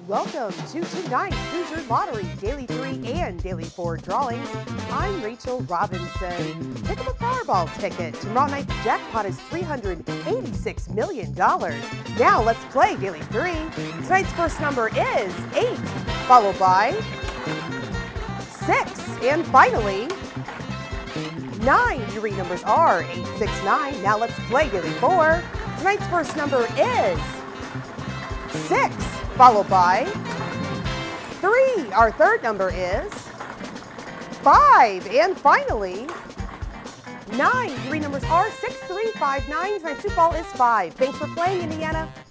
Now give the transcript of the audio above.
Welcome to tonight's Hoosier Lottery Daily 3 and Daily 4 drawings. I'm Rachel Robinson. Pick up a Powerball ticket. Tomorrow night's jackpot is $386 million. Now let's play Daily 3. Tonight's first number is 8, followed by 6, and finally 9. Your read numbers are 8, 6, 9. Now let's play Daily 4. Tonight's first number is 6, followed by 3. Our third number is 5. And finally, 9. Your read numbers are 6, 3, 5, 9. Tonight's football is 5. Thanks for playing, Indiana.